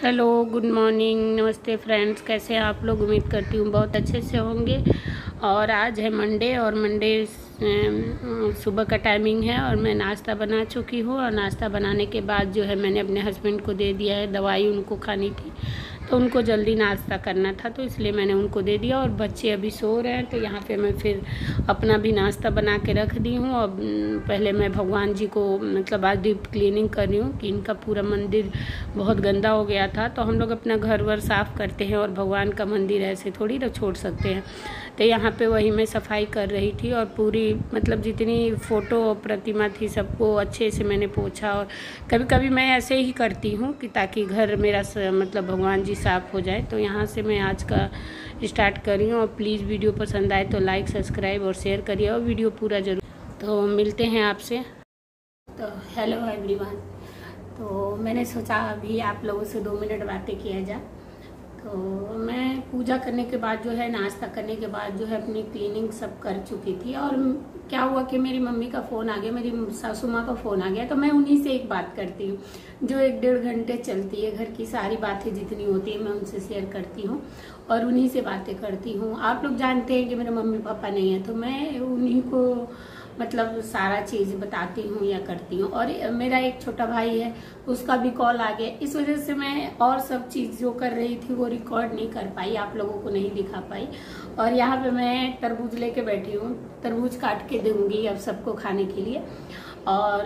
Hello, good morning, नमस्ते friends. कैसे हैं आप लोग? उम्मीद करती हूँ बहुत अच्छे से होंगे। और आज है मंडे और मंडे सुबह का टाइमिंग है और मैं नाश्ता बना चुकी हूँ। और नाश्ता बनाने के बाद जो है मैंने अपने हस्बैंड को दे दिया है, दवाई उनको खानी थी तो उनको जल्दी नाश्ता करना था तो इसलिए मैंने उनको दे दिया। और बच्चे अभी सो रहे हैं तो यहाँ पे मैं फिर अपना भी नाश्ता बना के रख दी हूँ। अब पहले मैं भगवान जी को मतलब आज डीप क्लीनिंग कर रही हूँ कि इनका पूरा मंदिर बहुत गंदा हो गया था। तो हम लोग अपना घर वर साफ़ करते हैं और भगवान का मंदिर ऐसे थोड़ी ना छोड़ सकते हैं। तो यहाँ पे वही मैं सफाई कर रही थी और पूरी मतलब जितनी फ़ोटो प्रतिमा थी सबको अच्छे से मैंने पोछा। और कभी कभी मैं ऐसे ही करती हूँ कि ताकि घर मेरा मतलब भगवान जी साफ़ हो जाए। तो यहाँ से मैं आज का स्टार्ट कर रही हूँ। और प्लीज़ वीडियो पसंद आए तो लाइक, सब्सक्राइब और शेयर करिए और वीडियो पूरा जरूर। तो मिलते हैं आपसे। तो हेलो एवरीवन। तो मैंने सोचा अभी आप लोगों से 2 मिनट बातें किया जाए। तो मैं पूजा करने के बाद जो है, नाश्ता करने के बाद जो है अपनी क्लीनिंग सब कर चुकी थी। और क्या हुआ कि मेरी मम्मी का फ़ोन आ गया, मेरी सासू माँ का फ़ोन आ गया। तो मैं उन्हीं से एक बात करती हूँ जो 1-1.5 घंटे चलती है। घर की सारी बातें जितनी होती है मैं उनसे शेयर करती हूँ और उन्हीं से बातें करती हूँ। आप लोग जानते हैं कि मेरे मम्मी पापा नहीं है तो मैं उन्हीं को मतलब सारा चीज़ बताती हूँ या करती हूँ। और मेरा एक छोटा भाई है, उसका भी कॉल आ गया, इस वजह से मैं और सब चीज़ जो कर रही थी वो रिकॉर्ड नहीं कर पाई, आप लोगों को नहीं दिखा पाई। और यहाँ पे मैं तरबूज लेके बैठी हूँ, तरबूज काट के दूंगी अब सबको खाने के लिए। और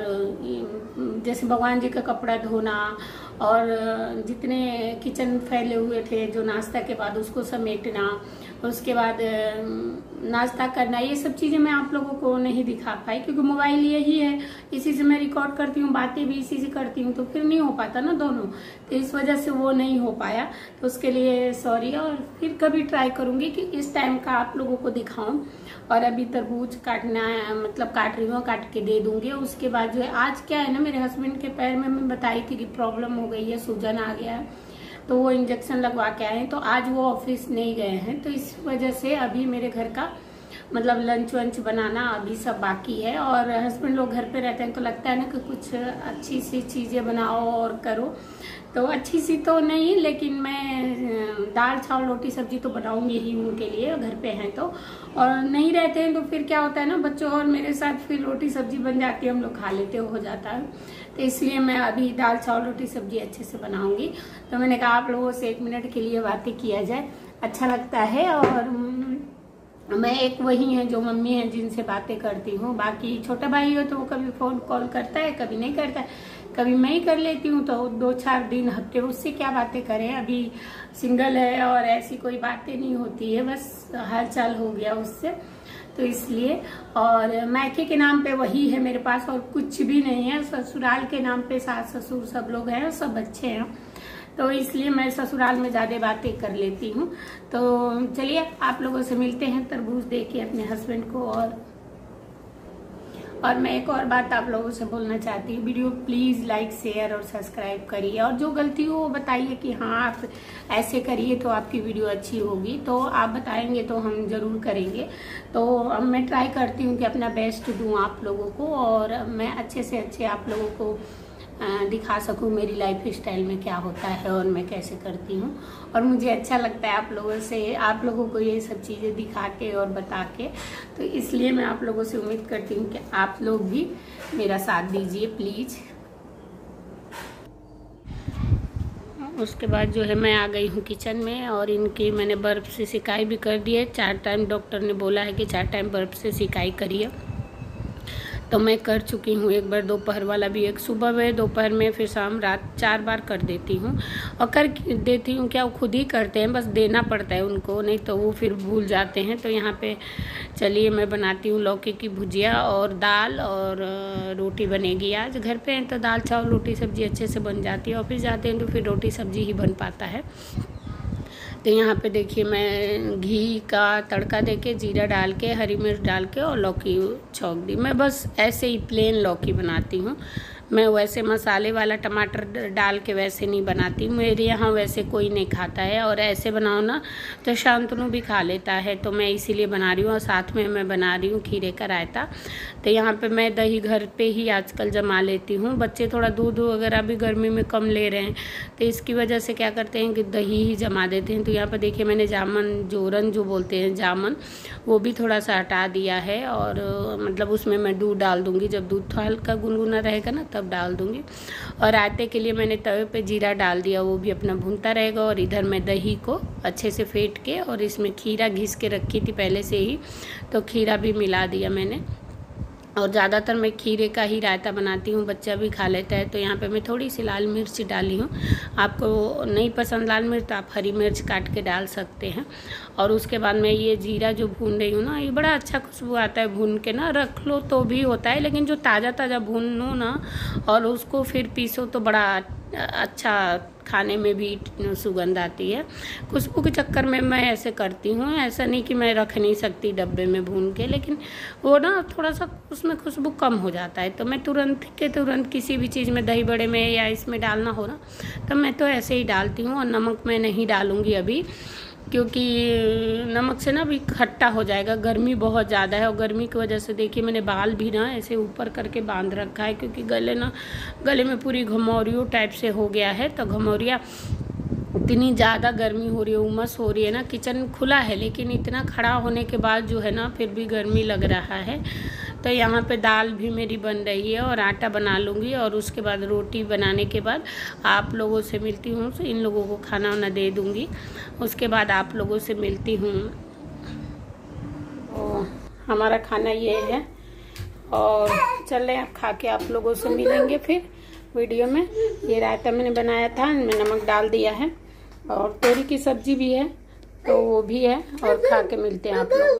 जैसे भगवान जी का कपड़ा धोना और जितने किचन फैले हुए थे जो नाश्ता के बाद उसको समेटना, उसके बाद नाश्ता करना, ये सब चीज़ें मैं आप लोगों को नहीं दिखा पाई क्योंकि मोबाइल यही है, इसी से मैं रिकॉर्ड करती हूँ, बातें भी इसी से करती हूँ, तो फिर नहीं हो पाता ना दोनों। तो इस वजह से वो नहीं हो पाया, तो उसके लिए सॉरी। और फिर कभी ट्राई करूँगी कि इस टाइम का आप लोगों को दिखाऊँ। और अभी तरबूज काटना मतलब काट रही हूँ, काट के दे दूंगी। उसके बाद जो है आज क्या है ना, मेरे हस्बैंड के पैर में मैं बताई थी कि प्रॉब्लम हो गई है, सूजन आ गया है, तो वो इंजेक्शन लगवा के आए हैं। तो आज वो ऑफिस नहीं गए हैं तो इस वजह से अभी मेरे घर का मतलब लंच वंच बनाना अभी सब बाकी है। और हस्बैंड लोग घर पे रहते हैं तो लगता है ना कि कुछ अच्छी सी चीज़ें बनाओ और करो। तो अच्छी सी तो नहीं, लेकिन मैं दाल चावल रोटी सब्जी तो बनाऊंगी ही उनके लिए, घर पे हैं तो। और नहीं रहते हैं तो फिर क्या होता है ना, बच्चों और मेरे साथ फिर रोटी सब्जी बन जाती है, हम लोग खा लेते हो जाता है। तो इसलिए मैं अभी दाल चावल रोटी सब्जी अच्छे से बनाऊंगी। तो मैंने कहा आप लोगों से 1 मिनट के लिए बातें किया जाए, अच्छा लगता है। और मैं एक वही है जो मम्मी है जिनसे बातें करती हूँ। बाकी छोटा भाई हो तो वो कभी फोन कॉल करता है, कभी नहीं करता है, कभी मैं ही कर लेती हूँ। तो 2-4 दिन हफ्ते उससे क्या बातें करें, अभी सिंगल है और ऐसी कोई बातें नहीं होती है, बस हाल चाल हो गया उससे, तो इसलिए। और मायके के नाम पे वही है मेरे पास और कुछ भी नहीं है। ससुराल के नाम पे सास ससुर सब लोग हैं, सब अच्छे हैं, तो इसलिए मैं ससुराल में ज़्यादा बातें कर लेती हूँ। तो चलिए आप लोगों से मिलते हैं तरबूज दे के अपने हस्बैंड को। और मैं एक और बात आप लोगों से बोलना चाहती हूँ, वीडियो प्लीज़ लाइक शेयर और सब्सक्राइब करिए। और जो गलती हो वो बताइए कि हाँ आप ऐसे करिए तो आपकी वीडियो अच्छी होगी, तो आप बताएंगे तो हम ज़रूर करेंगे। तो अब मैं ट्राई करती हूँ कि अपना बेस्ट दूँ आप लोगों को और मैं अच्छे से अच्छे आप लोगों को दिखा सकूं मेरी लाइफ स्टाइल में क्या होता है और मैं कैसे करती हूँ। और मुझे अच्छा लगता है आप लोगों को ये सब चीज़ें दिखा के और बता के, तो इसलिए मैं आप लोगों से उम्मीद करती हूँ कि आप लोग भी मेरा साथ दीजिए प्लीज़। उसके बाद जो है मैं आ गई हूँ किचन में और इनकी मैंने बर्फ़ से सिकाई भी कर दी है। 4 टाइम डॉक्टर ने बोला है कि 4 टाइम बर्फ़ से सिकाई करिए, तो मैं कर चुकी हूँ। एक बार दोपहर वाला भी, एक सुबह में, दोपहर में, फिर शाम, रात 4 बार कर देती हूँ। और कर देती हूँ क्या, वो खुद ही करते हैं, बस देना पड़ता है उनको, नहीं तो वो फिर भूल जाते हैं। तो यहाँ पे चलिए मैं बनाती हूँ लौकी की भुजिया और दाल और रोटी बनेगी। आज घर पे हैं तो दाल चावल रोटी सब्जी अच्छे से बन जाती है, ऑफिस जाते हैं तो फिर रोटी सब्जी ही बन पाता है। तो यहाँ पे देखिए मैं घी का तड़का देके, जीरा डाल के, हरी मिर्च डाल के और लौकी छौंक दी। मैं बस ऐसे ही प्लेन लौकी बनाती हूँ, मैं वैसे मसाले वाला टमाटर डाल के वैसे नहीं बनाती, मेरे यहाँ वैसे कोई नहीं खाता है। और ऐसे बनाओ ना तो शांतनु भी खा लेता है, तो मैं इसीलिए बना रही हूँ। और साथ में मैं बना रही हूँ खीरे का रायता। तो यहाँ पे मैं दही घर पे ही आजकल जमा लेती हूँ। बच्चे थोड़ा दूध वगैरह भी गर्मी में कम ले रहे हैं, तो इसकी वजह से क्या करते हैं कि दही ही जमा देते हैं। तो यहाँ पर देखिए मैंने जामन, जोरन जो बोलते हैं जामन, वो भी थोड़ा सा हटा दिया है। और मतलब उसमें मैं दूध डाल दूँगी, जब दूध थोड़ा हल्का गुनगुना रहेगा ना तब डाल दूँगी। और रायते के लिए मैंने तवे पे जीरा डाल दिया, वो भी अपना भुनता रहेगा। और इधर मैं दही को अच्छे से फेंट के और इसमें खीरा घिस के रखी थी पहले से ही, तो खीरा भी मिला दिया मैंने। और ज़्यादातर मैं खीरे का ही रायता बनाती हूँ, बच्चा भी खा लेता है। तो यहाँ पे मैं थोड़ी सी लाल मिर्च डाली हूँ। आपको नहीं पसंद लाल मिर्च तो आप हरी मिर्च काट के डाल सकते हैं। और उसके बाद मैं ये जीरा जो भून रही हूँ ना, ये बड़ा अच्छा खुशबू आता है भून के ना, रख लो तो भी होता है, लेकिन जो ताज़ा ताज़ा भूनो ना और उसको फिर पीसो तो बड़ा अच्छा, खाने में भी सुगंध आती है। खुशबू के चक्कर में मैं ऐसे करती हूँ, ऐसा नहीं कि मैं रख नहीं सकती डब्बे में भून के, लेकिन वो ना थोड़ा सा उसमें खुशबू कम हो जाता है। तो मैं तुरंत के तुरंत किसी भी चीज़ में, दही बड़े में या इसमें डालना हो ना, तो मैं तो ऐसे ही डालती हूँ। और नमक मैं नहीं डालूँगी अभी, क्योंकि नमक से ना भी खट्टा हो जाएगा। गर्मी बहुत ज़्यादा है और गर्मी की वजह से देखिए मैंने बाल भी ना ऐसे ऊपर करके बांध रखा है, क्योंकि गले में पूरी घमौरियों टाइप से हो गया है। तो घमौरिया, इतनी ज़्यादा गर्मी हो रही है, उमस हो रही है ना। किचन खुला है लेकिन इतना खड़ा होने के बाद जो है ना फिर भी गर्मी लग रहा है। तो यहाँ पे दाल भी मेरी बन रही है और आटा बना लूँगी। और उसके बाद रोटी बनाने के बाद आप लोगों से मिलती हूँ, तो इन लोगों को खाना वाना दे दूँगी, उसके बाद आप लोगों से मिलती हूँ। हमारा खाना ये है और चल रहे हैं, खा के आप लोगों से मिलेंगे फिर वीडियो में। ये रायता मैंने बनाया था, इनमें नमक डाल दिया है और तोरी की सब्जी भी है, तो वो भी है। और खा के मिलते हैं आप लोग।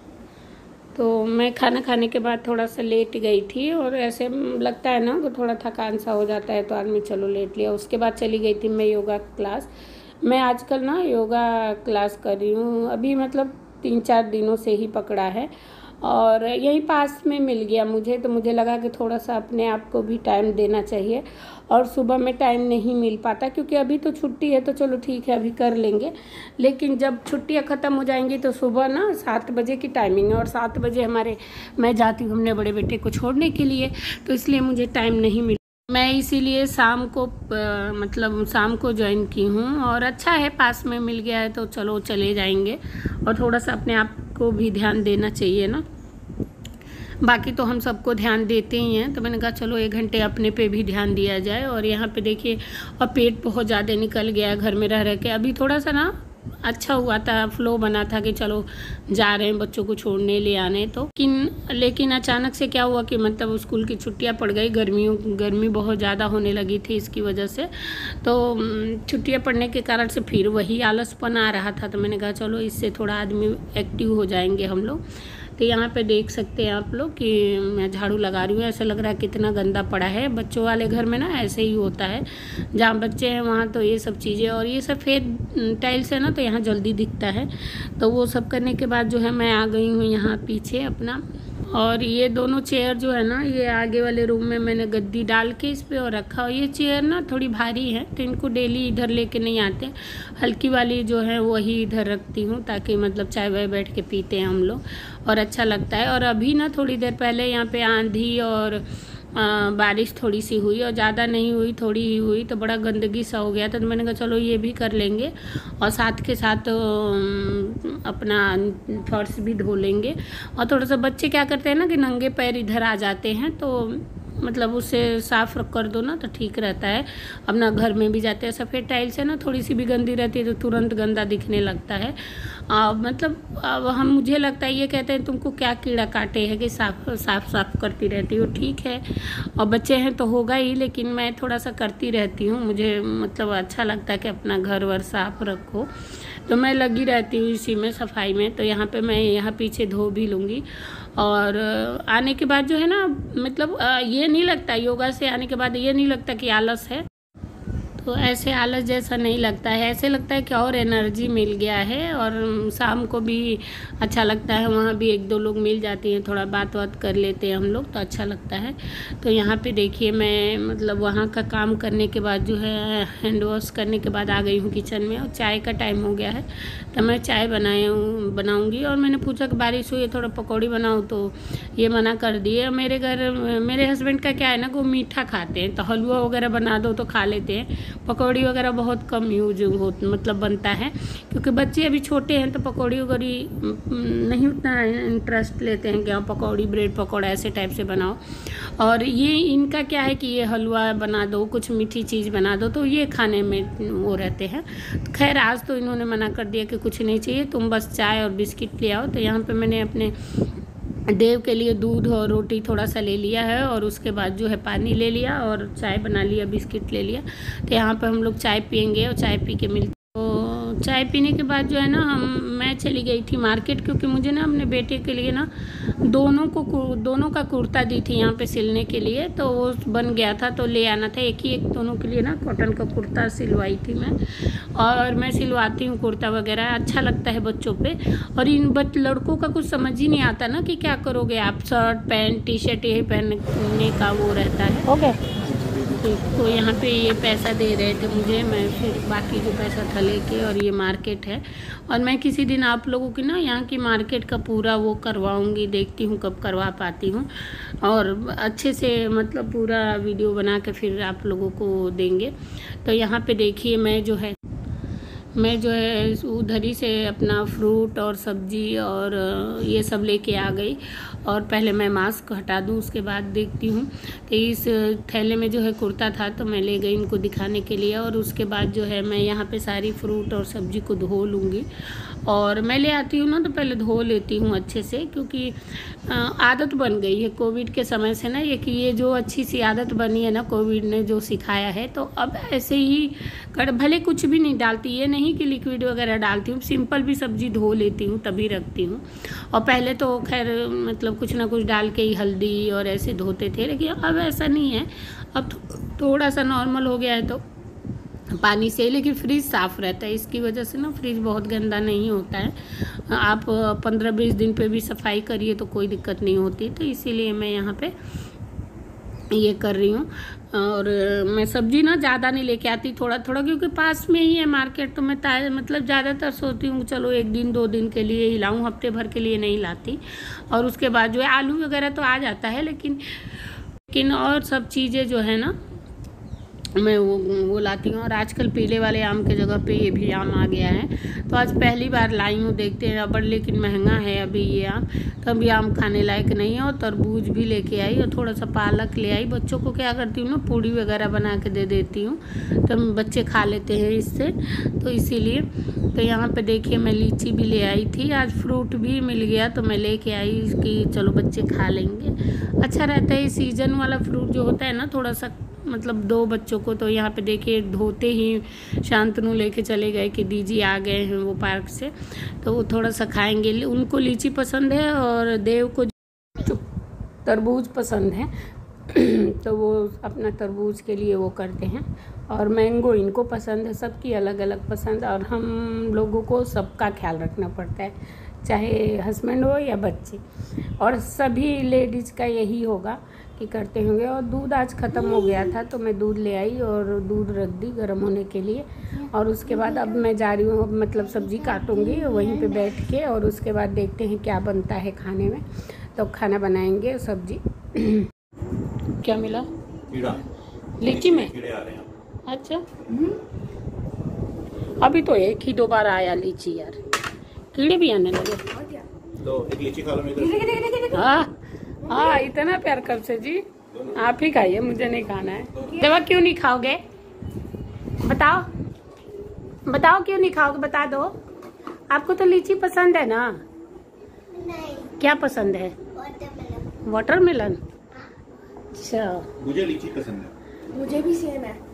तो मैं खाना खाने के बाद थोड़ा सा लेट गई थी, और ऐसे लगता है ना कि थोड़ा थकान सा हो जाता है, तो आदमी चलो लेट लिया। उसके बाद चली गई थी मैं योगा क्लास। मैं आजकल ना योगा क्लास कर रही हूँ, अभी मतलब 3-4 दिनों से ही पकड़ा है, और यहीं पास में मिल गया मुझे, तो मुझे लगा कि थोड़ा सा अपने आप को भी टाइम देना चाहिए। और सुबह में टाइम नहीं मिल पाता, क्योंकि अभी तो छुट्टी है, तो चलो ठीक है अभी कर लेंगे, लेकिन जब छुट्टियां ख़त्म हो जाएंगी तो सुबह ना 7 बजे की टाइमिंग है, और 7 बजे मैं जाती हूँ अपने बड़े बेटे को छोड़ने के लिए, तो इसलिए मुझे टाइम नहीं मिल। मैं इसीलिए शाम को ज्वाइन की हूँ, और अच्छा है पास में मिल गया है, तो चलो चले जाएंगे। और थोड़ा सा अपने आप को भी ध्यान देना चाहिए ना, बाकी तो हम सबको ध्यान देते ही हैं, तो मैंने कहा चलो 1 घंटे अपने पे भी ध्यान दिया जाए। और यहाँ पे देखिए, और पेट बहुत ज़्यादा निकल गया है घर में रह के। अभी थोड़ा सा ना अच्छा हुआ था, फ्लो बना था कि चलो जा रहे हैं बच्चों को छोड़ने ले आने, तो लेकिन अचानक से क्या हुआ कि मतलब स्कूल की छुट्टियां पड़ गई, गर्मी बहुत ज़्यादा होने लगी थी इसकी वजह से। तो छुट्टियां पड़ने के कारण से फिर वही आलसपन आ रहा था, तो मैंने कहा चलो इससे थोड़ा आदमी एक्टिव हो जाएंगे हम लोग। तो यहाँ पे देख सकते हैं आप लोग कि मैं झाड़ू लगा रही हूँ। ऐसा लग रहा है कितना गंदा पड़ा है। बच्चों वाले घर में ना ऐसे ही होता है, जहाँ बच्चे हैं वहाँ तो ये सब चीज़ें, और ये सफ़ेद टाइल्स है ना, तो यहाँ जल्दी दिखता है। तो वो सब करने के बाद जो है मैं आ गई हूँ यहाँ पीछे अपना। और ये दोनों चेयर जो है ना, ये आगे वाले रूम में मैंने गद्दी डाल के इस पे और रखा। और ये चेयर ना थोड़ी भारी है, तो इनको डेली इधर लेके नहीं आते, हल्की वाली जो है वही इधर रखती हूँ, ताकि मतलब चाय वाय बैठ के पीते हैं हम लोग, और अच्छा लगता है। और अभी ना थोड़ी देर पहले यहाँ पे आंधी और बारिश थोड़ी सी हुई, और ज़्यादा नहीं हुई, थोड़ी ही हुई, तो बड़ा गंदगी सा हो गया था। तो मैंने कहा चलो ये भी कर लेंगे, और साथ के साथ अपना फर्श भी धो लेंगे। और थोड़ा सा बच्चे क्या करते हैं ना कि नंगे पैर इधर आ जाते हैं, तो मतलब उसे साफ़ कर दो ना तो ठीक रहता है। अपना घर में भी जाते हैं, सफ़ेद टाइल्स है ना, थोड़ी सी भी गंदी रहती है तो तुरंत गंदा दिखने लगता है। मतलब अब मुझे लगता है ये कहते हैं तुमको क्या कीड़ा काटे है कि साफ करती रहती हो। ठीक है, और बच्चे हैं तो होगा ही, लेकिन मैं थोड़ा सा करती रहती हूँ, मुझे मतलब अच्छा लगता है कि अपना घर वर साफ रखो, तो मैं लगी रहती हूँ इसी में, सफाई में। तो यहाँ पे मैं यहाँ पीछे धो भी लूँगी। और आने के बाद जो है ना, मतलब ये नहीं लगता, योगा से आने के बाद ये नहीं लगता कि आलस है। तो ऐसे आलस जैसा नहीं लगता है, ऐसे लगता है कि और एनर्जी मिल गया है। और शाम को भी अच्छा लगता है, वहाँ भी 1-2 लोग मिल जाती हैं, थोड़ा बात बात कर लेते हैं हम लोग, तो अच्छा लगता है। तो यहाँ पे देखिए मैं मतलब वहाँ का काम करने के बाद जो है हैंड वॉश करने के बाद आ गई हूँ किचन में, और चाय का टाइम हो गया है तो मैं चाय बनाऊँगी। और मैंने पूछा कि बारिश हुई है थोड़ा पकौड़ी बनाऊँ, तो ये मना कर दिए। मेरे घर मेरे हस्बैंड का क्या है ना कि वो मीठा खाते हैं, तो हलवा वगैरह बना दो तो खा लेते हैं, पकौड़ी वगैरह बहुत कम यूज हो मतलब बनता है, क्योंकि बच्चे अभी छोटे हैं तो पकौड़ी वगैरह नहीं उतना इंटरेस्ट लेते हैं कि हाँ पकौड़ी ब्रेड पकौड़ा ऐसे टाइप से बनाओ। और ये इनका क्या है कि ये हलवा बना दो, कुछ मीठी चीज़ बना दो, तो ये खाने में वो रहते हैं। तो खैर आज तो इन्होंने मना कर दिया कि कुछ नहीं चाहिए, तुम बस चाय और बिस्किट ले आओ। तो यहाँ पे मैंने अपने देव के लिए दूध और रोटी थोड़ा सा ले लिया है, और उसके बाद जो है पानी ले लिया और चाय बना लिया, बिस्किट ले लिया। तो यहाँ पर हम लोग चाय पियेंगे और चाय पी के मिलते। तो चाय पीने के बाद जो है ना मैं चली गई थी मार्केट, क्योंकि मुझे ना अपने बेटे के लिए ना दोनों का कुर्ता दी थी यहाँ पे सिलने के लिए, तो वो बन गया था तो ले आना था। एक दोनों के लिए ना कॉटन का कुर्ता सिलवाई थी मैं, और मैं सिलवाती हूँ कुर्ता वगैरह, अच्छा लगता है बच्चों पे। और इन लड़कों का कुछ समझ ही नहीं आता ना कि क्या करोगे आप, शर्ट पैंट टी शर्ट यही पहनने का वो रहता है। ओके तो यहाँ पे ये पैसा दे रहे थे मुझे, मैं फिर बाकी जो पैसा था लेके, और ये मार्केट है। और मैं किसी दिन आप लोगों की ना यहाँ की मार्केट का पूरा वो करवाऊँगी, देखती हूँ कब करवा पाती हूँ, और अच्छे से मतलब पूरा वीडियो बना के फिर आप लोगों को देंगे। तो यहाँ पे देखिए मैं जो है उधर ही से अपना फ्रूट और सब्जी और ये सब लेके आ गई। और पहले मैं मास्क हटा दूँ, उसके बाद देखती हूँ। तो इस थैले में जो है कुर्ता था तो मैं ले गई इनको दिखाने के लिए, और उसके बाद जो है मैं यहाँ पे सारी फ्रूट और सब्जी को धो लूँगी। और मैं ले आती हूँ ना तो पहले धो लेती हूँ अच्छे से, क्योंकि आदत बन गई है कोविड के समय से ना, ये जो अच्छी सी आदत बनी है ना कोविड ने जो सिखाया है, तो अब ऐसे ही भले कुछ भी नहीं डालती, ये नहीं कि लिक्विड वगैरह डालती हूँ, सिंपल भी सब्जी धो लेती हूँ तभी रखती हूँ। और पहले तो खैर मतलब कुछ ना कुछ डाल के ही हल्दी और ऐसे धोते थे, लेकिन अब ऐसा नहीं है, अब थोड़ा सा नॉर्मल हो गया है तो पानी से। लेकिन फ्रिज साफ़ रहता है, इसकी वजह से ना फ्रिज बहुत गंदा नहीं होता है। आप 15-20 दिन पे भी सफाई करिए तो कोई दिक्कत नहीं होती, तो इसीलिए मैं यहाँ पे ये कर रही हूँ। और मैं सब्जी ना ज़्यादा नहीं लेके आती, थोड़ा थोड़ा, क्योंकि पास में ही है मार्केट, तो मैं मतलब ज़्यादातर सोचती हूँ चलो 1 दिन 2 दिन के लिए ही लाऊँ, हफ्ते भर के लिए नहीं लाती। और उसके बाद जो है आलू वगैरह तो आ जाता है, लेकिन और सब चीज़ें जो है ना मैं वो लाती हूँ। और आजकल पीले वाले आम के जगह पे ये भी आम आ गया है, तो आज पहली बार लाई हूँ, देखते हैं। बट लेकिन महंगा है अभी ये आम, तो अभी आम खाने लायक नहीं है। और तरबूज भी लेके आई, और थोड़ा सा पालक ले आई। बच्चों को क्या करती हूँ ना पूड़ी वगैरह बना के दे देती हूँ, तो बच्चे खा लेते हैं इससे, तो इसीलिए। तो यहाँ पे देखिए मैं लीची भी ले आई थी, आज फ्रूट भी मिल गया तो मैं लेके आई कि चलो बच्चे खा लेंगे, अच्छा रहता है। सीज़न वाला फ्रूट जो होता है ना थोड़ा सा मतलब 2 बच्चों को, तो यहाँ पे देखिए धोते ही शांतनु लेके चले गए कि दीदी आ गए हैं वो पार्क से, तो वो थोड़ा सा खाएंगे। उनको लीची पसंद है और देव को तरबूज पसंद है, तो वो अपना तरबूज के लिए वो करते हैं। और मैंगो इनको पसंद है, सबकी अलग अलग पसंद, और हम लोगों को सबका ख्याल रखना पड़ता है, चाहे हस्बैंड हो या बच्चे, और सभी लेडीज़ का यही होगा कि करते होंगे। और दूध आज ख़त्म हो गया था तो मैं दूध ले आई और दूध रख दी गर्म होने के लिए। और उसके बाद अब मैं जा रही हूँ, मतलब सब्ज़ी काटूँगी वहीं पे बैठ के, और उसके बाद देखते हैं क्या बनता है खाने में, तो खाना बनाएंगे सब्ज़ी। क्या मिला? कीड़ा लीची में? कीड़े आ रहे हैं। अच्छा, अभी तो 1 ही 2 बार आया लीची यार, कीड़े भी आने लगे। तो एक लीची खा लो। हाँ इतना प्यार कब से जी? आप ही खाइए, मुझे नहीं खाना है। दवा क्यों नहीं खाओगे? बताओ क्यों नहीं खाओगे, बता दो। आपको तो लीची पसंद है ना? नहीं। क्या पसंद है? वाटरमेलन। अच्छा, मुझे लीची पसंद है। मुझे भी सेम है।